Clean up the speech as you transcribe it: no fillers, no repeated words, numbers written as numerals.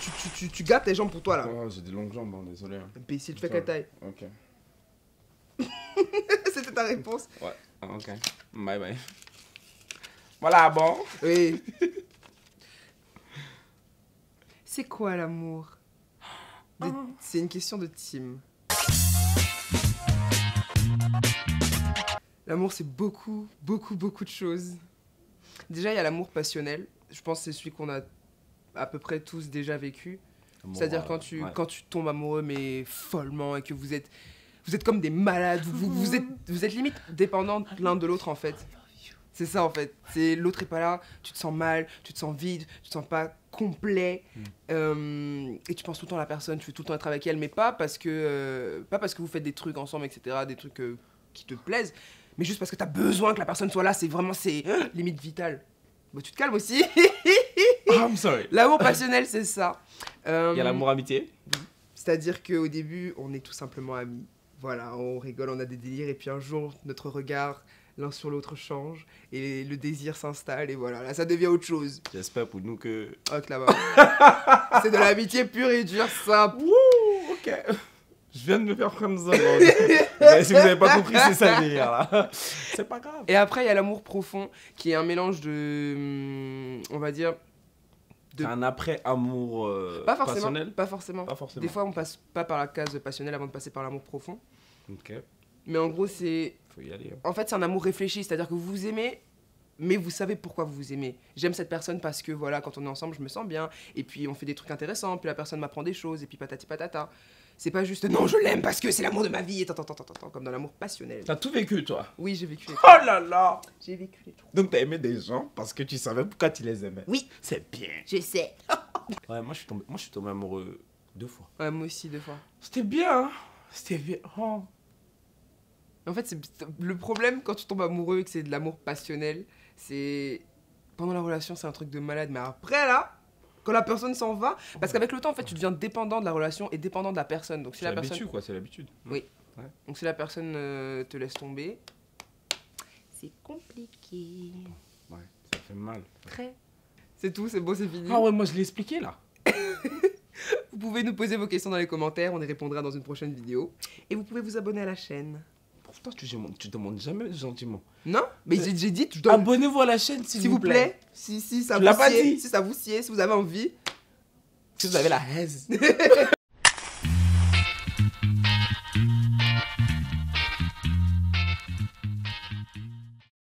tu gâtes tes jambes pour toi là. Oh, j'ai des longues jambes, hein, désolé. Hein. Imbécile, tu fais quelle taille? Ok. C'était ta réponse? Ouais, ok. Bye bye. Voilà, bon. Oui. C'est quoi l'amour? C'est une question de team. L'amour, c'est beaucoup de choses. Déjà, il y a l'amour passionnel. Je pense que c'est celui qu'on a à peu près tous déjà vécu. C'est-à-dire quand tu tombes amoureux, mais follement, et que vous êtes comme des malades, vous êtes limite dépendants l'un de l'autre en fait. C'est ça en fait. L'autre est pas là, tu te sens mal, tu te sens vide, tu te sens pas complet. Et tu penses tout le temps à la personne, tu veux tout le temps être avec elle, mais pas parce que vous faites des trucs ensemble, etc., des trucs qui te plaisent, mais juste parce que t'as besoin que la personne soit là, c'est limite vital. Bon, tu te calmes aussi. I'm sorry. L'amour passionnel, c'est ça. Il y a l'amour amitié. C'est-à-dire qu'au début, on est tout simplement amis. Voilà, on rigole, on a des délires, et puis un jour, notre regard l'un sur l'autre change, et le désir s'installe, et voilà, là, ça devient autre chose. J'espère pour nous que... Ok, là-bas. C'est de l'amitié pure et dure, simple. Wouh, ok. Je viens de me faire comme ça. Si vous n'avez pas compris, c'est ça le délire, là. C'est pas grave. Et après, il y a l'amour profond, qui est un mélange de... on va dire... C'est un après-amour passionnel? Pas forcément. Pas forcément. Des fois, on passe pas par la case passionnelle avant de passer par l'amour profond. Ok. Mais en gros, c'est... Faut y aller. Hein. En fait, c'est un amour réfléchi, c'est-à-dire que vous vous aimez, mais vous savez pourquoi vous vous aimez. J'aime cette personne parce que, voilà, quand on est ensemble, je me sens bien, et puis on fait des trucs intéressants, puis la personne m'apprend des choses, et puis patati patata. C'est pas juste, non, je l'aime parce que c'est l'amour de ma vie, et comme dans l'amour passionnel. T'as tout vécu, toi? Oui, j'ai vécu les Oh là là! J'ai vécu les trucs. Donc t'as aimé des gens parce que tu savais pourquoi tu les aimais? Oui. C'est bien. Je sais. Ouais, moi je suis tombé amoureux 2 fois. Ouais, moi aussi, 2 fois. C'était bien, hein? C'était bien. Oh. En fait, le problème quand tu tombes amoureux et que c'est de l'amour passionnel, c'est... Pendant la relation, c'est un truc de malade, mais après, là, quand la personne s'en va... Parce qu'avec le temps, en fait, tu deviens dépendant de la relation et dépendant de la personne. Donc, si la personne... l'habitude, quoi, c'est l'habitude. Oui. Ouais. Donc, si la personne te laisse tomber, c'est compliqué. Ouais, ça fait mal. Très. C'est tout, c'est beau, c'est fini. Ah ouais, moi je l'ai expliqué, là. Vous pouvez nous poser vos questions dans les commentaires, on y répondra dans une prochaine vidéo. Et vous pouvez vous abonner à la chaîne. Pourtant, tu demandes jamais gentiment. Non, mais j'ai dit, je donne... Abonnez-vous à la chaîne, s'il vous plaît. Si ça Tu l'as vous pas sied, dit. si ça vous sied, si vous avez envie. Si vous avez la haise.